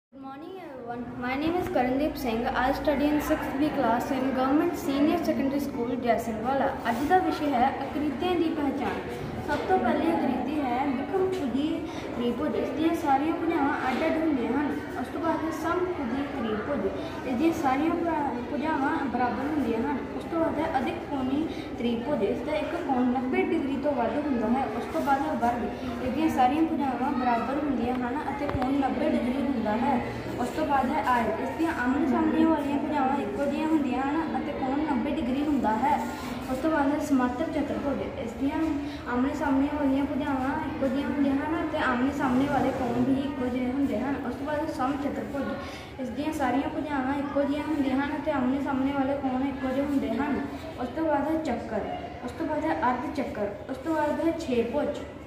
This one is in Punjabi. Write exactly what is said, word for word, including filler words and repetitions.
Good morning everyone. My name is Karandeep Singh. I study in sixth B class in Government Senior Secondary School जैसिंगवाला। ਅੱਜ ਦਾ ਵਿਸ਼ੇ ਹੈ ਆਕ੍ਰਿਤੀਆਂ ਦੀ ਪਹਿਚਾਣ। ਸਭ ਤੋਂ ਪਹਿਲੀ ਆਕ੍ਰਿਤੀ ਹੈ ਵਿਖਮ-ਖੁਦੀ ਤ੍ਰਿਭੁਜ। ਇਸ ਦੀਆਂ ਸਾਰੀਆਂ ਭੁਜਾਵਾਂ ਅੱਡ ਅੱਡ ਹੁੰਦੀਆਂ ਹਨ। ਉਸ ਤੋਂ ਬਾਅਦ ਹੈ ਸਮਖੁਦੀ ਤ੍ਰਿਭੁਜ। ਇਸ ਦੀਆਂ ਸਾਰੀਆਂ ਭੁਜਾਵਾਂ ਬਰਾਬਰ ਹੁੰਦੀਆਂ ਹਨ। ਉਸ ਤੋਂ ਬਾਅਦ ਹੈ ਅਧਿਕ ਕੋਣੀ ਤ੍ਰਿਭੁਜ। ਇਸ ਦਾ ਇੱਕ ਕੋਣ ਨੱਬੇ ਡਿਗਰੀ ਤੋਂ ਵੱਧ ਹੁੰਦਾ ਹੈ। ਉਸ ਤੋਂ ਬਾਅਦ ਹੈ ਵਰਗ। ਇਸ ਦੀਆਂ ਸਾਰੀਆਂ ਭੁਜਾਵਾਂ ਬਰਾਬਰ ਹੁੰਦੀਆਂ ਹਨ ਅਤੇ ਕੋਣ ਨੱਬੇ ਡਿਗਰੀ ਹੁੰਦਾ ਹੈ। ਉਸ ਤੋਂ ਬਾਅਦ ਹੈ ਆਇਤ। ਇਸ ਦੀਆਂ ਆਮਣੇ ਸਾਹਮਣੇ ਵਾਲੀਆਂ ਭੁਜਾਵਾਂ ਇੱਕੋ ਜਿਹੀਆਂ ਹੁੰਦੀਆਂ ਹਨ ਅਤੇ ਕੋਣ ਨੱਬੇ ਡਿਗਰੀ ਹੁੰਦਾ ਹੈ। ਉਸ ਤੋਂ ਬਾਅਦ ਹੈ ਸਮਾਂਤਰ ਚਤੁਰਭੁਜ। ਇਸ ਦੀਆਂ ਆਮਣੇ ਸਾਹਮਣੇ ਵਾਲੀਆਂ ਭੁਜਾਵਾਂ ਇੱਕੋ ਜਿਹੀਆਂ ਹੁੰਦੀਆਂ ਹਨ ਅਤੇ ਆਮਣੇ ਸਾਹਮਣੇ ਵਾਲੇ ਕੋਣ ਵੀ ਇੱਕੋ ਜਿਹੇ ਹੁੰਦੇ ਹਨ। ਉਸ ਤੋਂ ਬਾਅਦ ਹੈ ਸਮ ਚਤੁਰਭੁਜ। ਇਸ ਦੀਆਂ ਸਾਰੀਆਂ ਭੁਜਾਵਾਂ ਇੱਕੋ ਜਿਹੀਆਂ ਹੁੰਦੀਆਂ ਹਨ ਅਤੇ ਆਮਣੇ ਸਾਹਮਣੇ ਵਾਲੇ ਕੋਣ ਇੱਕੋ ਜਿਹੇ ਹੁੰਦੇ ਹਨ। ਉਸ ਤੋਂ ਬਾਅਦ ਹੈ ਚੱਕਰ। ਉਸ ਤੋਂ ਬਾਅਦ ਹੈ ਅਰਧ ਚੱਕਰ। ਉਸ ਤੋਂ ਬਾਅਦ ਹੈ ਛੇ ਭੁਜ।